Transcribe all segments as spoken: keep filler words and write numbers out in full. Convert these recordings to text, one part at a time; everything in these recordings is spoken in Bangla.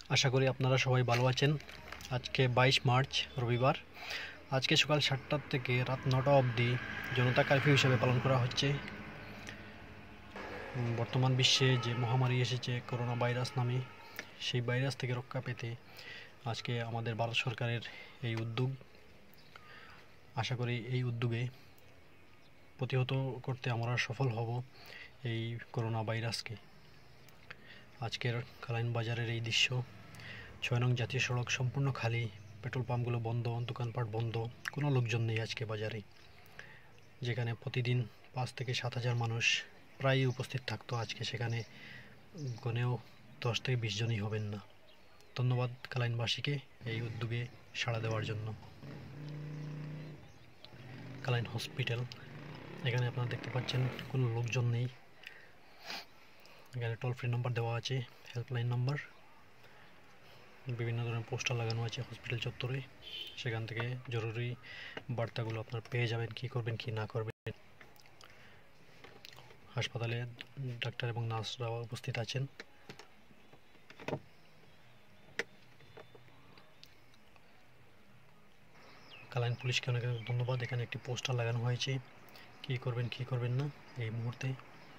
আশা করি আপনারা সবাই ভালো আছেন। আজকে বাইশ মার্চ রবিবার। আজকে সকাল সাতটা থেকে রাত নটা অবধি জনতা কারফিউ হিসেবে পালন করা হচ্ছে। বর্তমান বিশ্বে যে মহামারী এসেছে করোনা ভাইরাস নামে, সেই ভাইরাস থেকে রক্ষা পেতে আজকে আমাদের ভারত সরকারের এই উদ্যোগ। আশা করি এই উদ্যোগে প্রতিহত করতে আমরা সফল হব এই করোনা ভাইরাসকে। আজকের কালাইন বাজারের এই দৃশ্য, ছয় নং জাতীয় সড়ক সম্পূর্ণ খালি, পেট্রোল পাম্পগুলো বন্ধ, দোকানপাট বন্ধ, কোনো লোকজন নেই আজকে বাজারে। যেখানে প্রতিদিন পাঁচ থেকে সাত হাজার মানুষ প্রায়ই উপস্থিত থাকতো, আজকে সেখানে গনেও দশ থেকে বিশ জনই হবেন না। ধন্যবাদ কালাইনবাসীকে এই উদ্যোগে সাড়া দেওয়ার জন্য। কালাইন হসপিটাল, এখানে আপনারা দেখতে পাচ্ছেন কোনো লোকজন নেই। এখানে টোল ফ্রি নাম্বার দেওয়া আছে, হেল্পলাইন নাম্বার। বিভিন্ন ধরনের পোস্টার লাগানো আছে হসপিটাল চত্বরে, সেখান থেকে জরুরি বার্তাগুলো আপনার পেয়ে যাবেন, কি করবেন কি না করবেন। হাসপাতালে ডাক্তার এবং নার্সরা উপস্থিত আছেন। কালাইন পুলিশকে অনেক ধন্যবাদ। এখানে একটি পোস্টার লাগানো হয়েছে, কি করবেন কি করবেন না। এই মুহূর্তে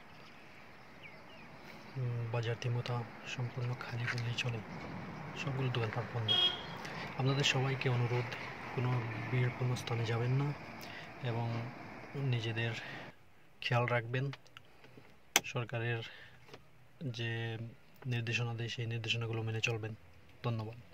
বাজার তিমুতা সম্পূর্ণ খালি বললেই চলে, সবগুলো দোকানপাট বন্ধ। আপনাদের সবাইকে অনুরোধ, কোনো ভিড়পূর্ণ স্থানে যাবেন না এবং নিজেদের খেয়াল রাখবেন। সরকারের যে নির্দেশনা দেয় সেই নির্দেশনাগুলো মেনে চলবেন। ধন্যবাদ।